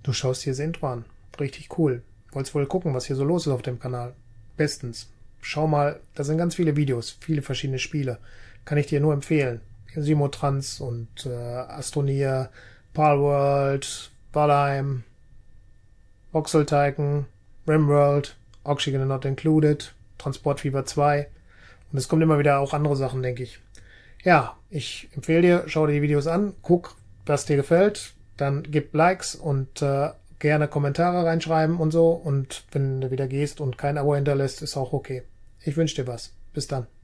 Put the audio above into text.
Du schaust dir das Intro an. Richtig cool. Wolltest wohl gucken, was hier so los ist auf dem Kanal. Bestens. Schau mal, da sind ganz viele Videos, viele verschiedene Spiele. Kann ich dir nur empfehlen. Simotrans und Astroneer, Palworld, Valheim, Voxel Tycoon, Rimworld, Oxygen Not Included, Transportfieber 2. Und es kommt immer wieder auch andere Sachen, denke ich. Ja, ich empfehle dir, schau dir die Videos an, guck, was dir gefällt, dann gib Likes und gerne Kommentare reinschreiben und so. Und wenn du wieder gehst und kein Abo hinterlässt, ist auch okay. Ich wünsche dir was. Bis dann.